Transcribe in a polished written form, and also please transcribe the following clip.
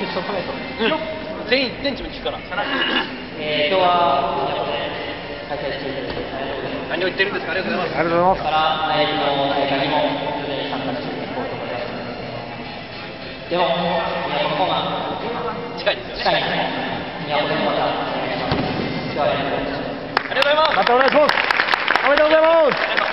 決勝コメント。 全チームに聞くから。 今日は都で開催中です。 何を言ってるんですか。ありがとうございます。 ありがとうございます。 から来年の大会にもすでに参加していこうと思います。でも宮古の方が近いですよね。 近いので宮古でもまたお願いします。今日はありがとうございました。 ありがとうございます。 またお願いします。おめでとうございます。